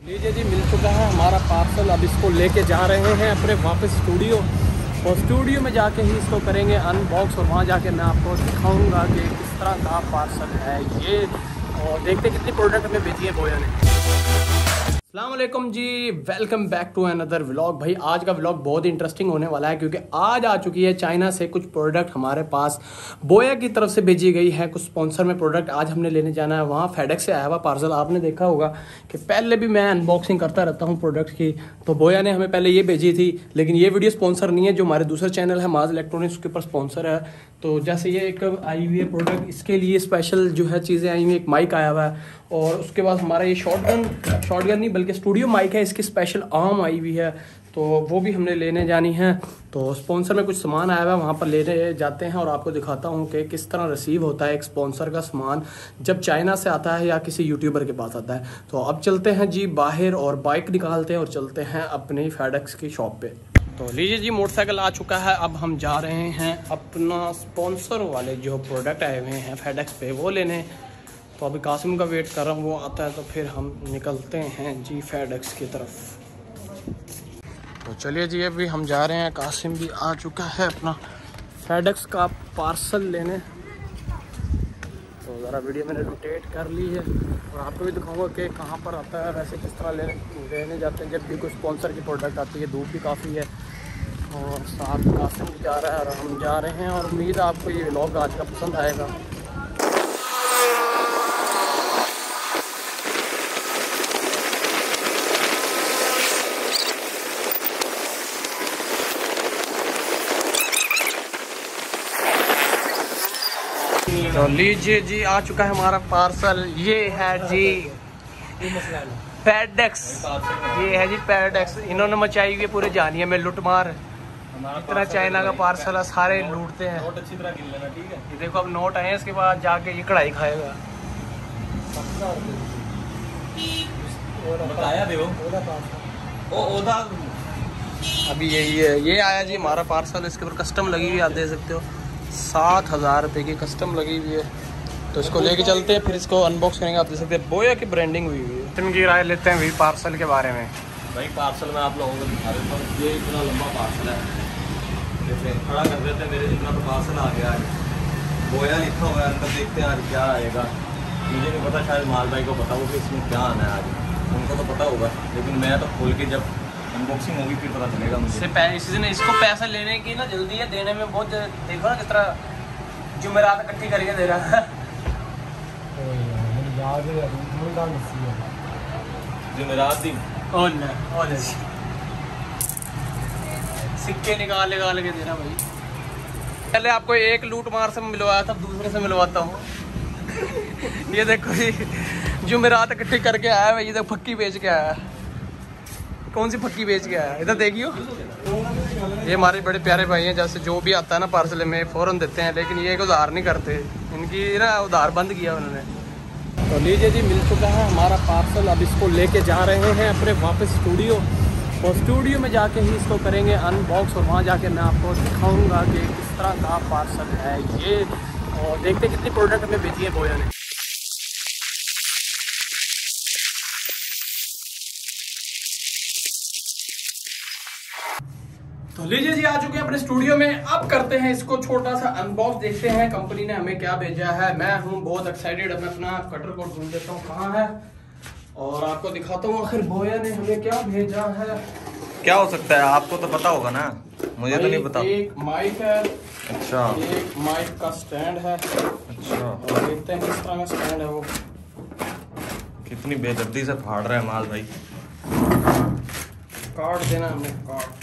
लीजिए जी, मिल चुका है हमारा पार्सल। अब इसको लेके जा रहे हैं अपने वापस स्टूडियो, और स्टूडियो में जाके ही इसको करेंगे अनबॉक्स, और वहाँ जाके मैं आपको दिखाऊंगा कि किस तरह का पार्सल है ये, और देखते कितनी प्रोडक्ट हमें भेजी है बोया ने। अस्सलाम वालेकुम जी, welcome back to another vlog. भाई आज का व्लॉग बहुत इंटरेस्टिंग होने वाला है, क्योंकि आज आ चुकी है चाइना से कुछ प्रोडक्ट हमारे पास बोया की तरफ से भेजी गई है। कुछ स्पॉन्सर में प्रोडक्ट आज हमने लेने जाना है। वहाँ फेडेक्स से आया हुआ पार्सल। आपने देखा होगा कि पहले भी मैं अनबॉक्सिंग करता रहता हूँ प्रोडक्ट की, तो बोया ने हमें पहले ये भेजी थी, लेकिन ये वीडियो स्पॉन्सर नहीं है। जो हमारे दूसरा चैनल है माज इलेक्ट्रॉनिक्स, उसके ऊपर स्पॉन्सर है। तो जैसे ये एक आई हुई है प्रोडक्ट, इसके लिए स्पेशल जो है चीज़ें आई हुई, एक माइक आया हुआ है, और उसके बाद हमारा ये शॉटगन नहीं बल्कि स्टूडियो माइक है, इसकी स्पेशल आर्म आई हुई है, तो वो भी हमने लेने जानी है। तो स्पॉन्सर में कुछ सामान आया हुआ है, वहाँ पर लेने जाते हैं और आपको दिखाता हूँ कि किस तरह रिसीव होता है एक स्पॉन्सर का सामान जब चाइना से आता है या किसी यूट्यूबर के पास आता है। तो अब चलते हैं जी बाहर और बाइक निकालते हैं और चलते हैं अपनी फेडेक्स की शॉप पे। तो लीजिए जी, मोटरसाइकिल आ चुका है। अब हम जा रहे हैं अपना स्पॉन्सर वाले जो प्रोडक्ट आए हुए हैं फेडेक्स पे वो लेने। तो अभी कासिम का वेट कर रहा हूँ, वो आता है तो फिर हम निकलते हैं जी फेडेक्स की तरफ। तो चलिए जी, अभी हम जा रहे हैं। कासिम भी आ चुका है अपना फेडेक्स का पार्सल लेने। तो ज़रा वीडियो मैंने रोटेट कर ली है और आपको भी दिखाऊंगा कि कहाँ पर आता है, वैसे किस तरह लेने जाते हैं जब भी कोई स्पॉन्सर की प्रोडक्ट आती है। धूप भी काफ़ी है और साथ कासिम भी जा रहा है और हम जा रहे हैं, और उम्मीद है आपको ये व्लॉग आज का पसंद आएगा। तो लीजिए जी, आ चुका है हमारा पार्सल। ये है जी फेडेक्स, ये है जी फेडेक्स। इन्होंने मचाई हुई पूरे जानिए में लूटमार। इतना चाइना का पार्सल है, सारे लूटते हैं। नोट अच्छी तरह गिन लेना, ठीक है। ये देखो अब नोट आए, इसके बाद जाके ये कढ़ाई खाएगा। अभी यही है, ये आया जी हमारा पार्सल। इसके ऊपर कस्टम लगी हुई है, आप देख सकते हो 7,000 रुपये की कस्टम लगी हुई है। तो इसको लेके चलते हैं, फिर इसको अनबॉक्स करेंगे। आप देख सकते हैं बोया की ब्रांडिंग हुई हुई है। इनकी राय लेते हैं भाई पार्सल के बारे में। भाई पार्सल में आप लोगों को दिखा देता हूँ। ये इतना लंबा पार्सल है, जैसे खड़ा कर देते हैं। मेरे जितना तो पार्सल आ गया है, बोया लिखा हुआ है अंदर। देखते हैं आज क्या आएगा। मुझे नहीं पता, शायद माल भाई को पता हो कि इसमें क्या आना है आज। उनको तो पता होगा, लेकिन मैं तो खोल के जब अनबॉक्सिंग होगी फिर पता चलेगा मुझे। इसको पैसा लेने की ना जल्दी है, देने में बहुत। देखो ना किस तरह जुमेरात इकट्ठी करके दे रहा है। जुमेरात दिन सिक्के निकाल के दे रहा भाई। पहले आपको एक लूट मार से मिलवाया था, दूसरे से मिलवाता हूँ। ये देखो जी, जुमेरात इकट्ठी करके आया भाई। ये देखो फक्की बेच के आया। कौन सी फक्की बेच के आया, इधर देखियो। ये हमारे बड़े प्यारे भाई हैं, जैसे जो भी आता है ना पार्सल में फ़ौरन देते हैं, लेकिन ये उधार नहीं करते। इनकी ना उधार बंद किया उन्होंने। तो लीजिए जी, मिल चुका है हमारा पार्सल। अब इसको लेके जा रहे हैं अपने वापस स्टूडियो, और स्टूडियो में जाके ही इसको करेंगे अनबॉक्स, और वहाँ जाके मैं आपको दिखाऊंगा कि किस तरह का पार्सल है ये, और देखते कितनी प्रोडक्ट हमें भेजी है बोया ने। तो लीजिए जी, आ चुके हैं अपने स्टूडियो में। अब करते हैं इसको छोटा सा अनबॉक्स, देखते हैं कंपनी ने हमें क्या भेजा है। मैं हूँ बहुत एक्साइटेड। अब मैं अपना कटर कोड ढूंढ देता हूँ कहाँ है, और आपको दिखाता हूँ आखिर बोया ने हमें क्या भेजा है। क्या हो सकता है, आपको तो पता होगा ना, मुझे तो नहीं पता। एक माइक है, अच्छा, एक माइक का स्टैंड है। अच्छा, और देखते हैं किस तरह का स्टैंड है वो। कितनी बेदर्दी से फाड़ रहा है माल भाई। कार्ड देना हमें, कार्ड।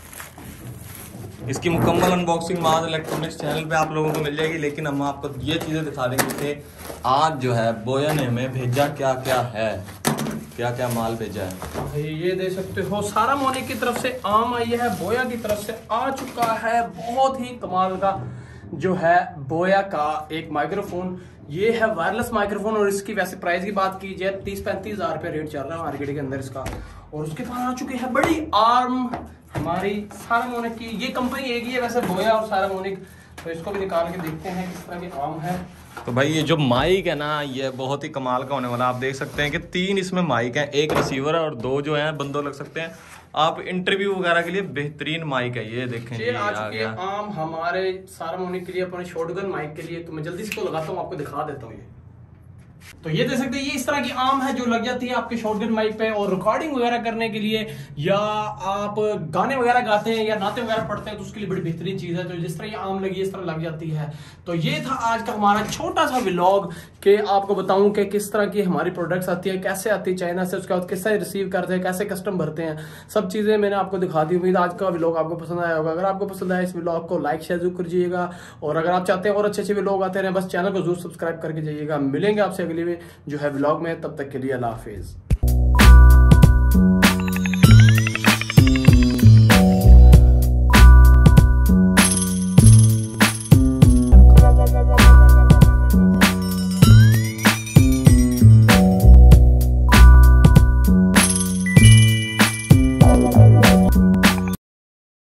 इसकी मुकम्मल अनबॉक्सिंग माज इलेक्ट्रॉनिक्स चैनल पे आप लोगों को मिल जाएगी, लेकिन हम आपको ये चीज़ें दिखा देंगे कि आज जो है बोया ने हमें भेजा क्या क्या है, क्या क्या माल भेजा है। ये देख सकते हो, सारा मोनिक की तरफ से आम आई है, बोया की तरफ से आ चुका है। बहुत ही कमाल का जो है बोया का एक माइक्रोफोन। ये है वायरलेस माइक्रोफोन, और इसकी वैसे प्राइस की बात की जाए 30-35 हज़ार रुपये रेट चल रहा है मार्केट के अंदर इसका। और उसके बाद आ चुकी है बड़ी आर्म हमारी सारामोनिक की। ये कंपनी एक ही है वैसे, बोया और सारामोनिक। तो इसको भी निकाल के देखते हैं किस तरह के आम है। तो भाई ये जो माइक है ना, ये बहुत ही कमाल का होने वाला। आप देख सकते हैं कि 3 इसमें माइक है, 1 रिसीवर है और 2 जो है बंदों लग सकते हैं। आप इंटरव्यू वगैरह के लिए बेहतरीन माइक है ये। देखें ये आ चुके हैं आम हमारे सारमोनी के लिए, अपने शॉटगन माइक के लिए। तो मैं जल्दी इसको लगाता हूँ, आपको दिखा देता हूँ। ये तो ये देख सकते हैं, ये इस तरह की आम है जो लग जाती है आपके शॉटगन माइक पे, और रिकॉर्डिंग वगैरह करने के लिए, या आप गाने वगैरह गाते हैं या नाते वगैरह पढ़ते हैं तो उसके लिए बड़ी बेहतरीन चीज है। तो जिस तरह ये आम लगी इस तरह लग जाती है। तो ये था आज का हमारा छोटा सा व्लॉग कि आपको बताऊं कि किस तरह की हमारी प्रोडक्ट्स आती है, कैसे आती है चाइना से, उसके बाद कैसे रिसीव करते हैं, कैसे कस्टम भरते हैं, सब चीजें मैंने आपको दिखा दी। उम्मीद आज का व्लॉग आपको पसंद आया होगा। अगर आपको पसंद आया इस व्लॉग को लाइक शेयर जरूर कीजिएगा, और अगर आप चाहते हैं और अच्छे अच्छे व्लॉग आते रहे, बस चैनल को जरूर सब्सक्राइब करके जाइएगा। मिलेंगे आपसे अगली में जो है व्लॉग में, तब तक के लिए अल्लाह हाफिज।